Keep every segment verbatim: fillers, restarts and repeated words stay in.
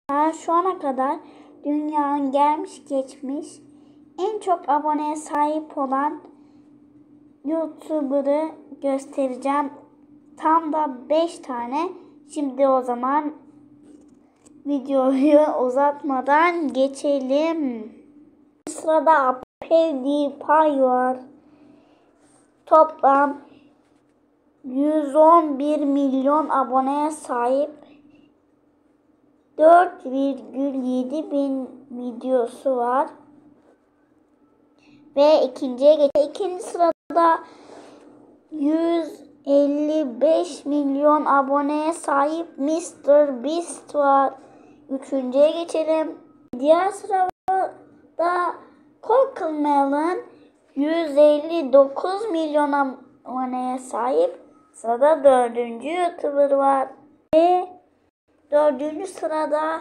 Şu ana kadar dünyanın gelmiş geçmiş en çok aboneye sahip olan YouTuber'ı göstereceğim. Tam da beş tane. Şimdi o zaman videoyu uzatmadan geçelim. Sırada PewDiePie var. Toplam yüz on bir milyon aboneye sahip, dört virgül yedi bin videosu var. Ve ikinciye geçiyor. İkinci sırada yüz elli beş milyon aboneye sahip mister Beast var. Üçüncüye geçelim. Diğer sırada CocoMelon yüz elli dokuz milyon aboneye sahip. Sırada dördüncü YouTuber var. Ve dördüncü sırada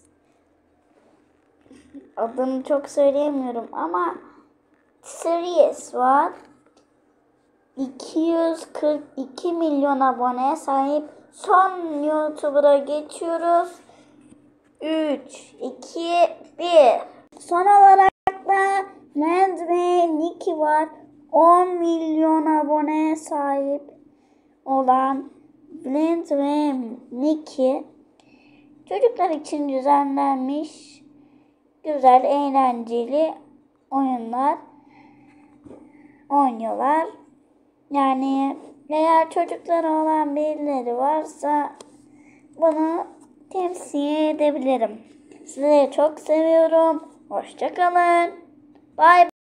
adını çok söyleyemiyorum ama Series var. iki yüz kırk iki milyon aboneye sahip. Son YouTuber'a geçiyoruz. üç, iki, bir. Son olarak da Vlad ve Nicky var. on milyon aboneye sahip olan Vlad ve Nicky çocuklar için düzenlenmiş güzel, eğlenceli oyunlar oynuyorlar. Yani eğer çocukları olan birileri varsa bunu tavsiye edebilirim. Sizleri çok seviyorum. Hoşça kalın. Bye.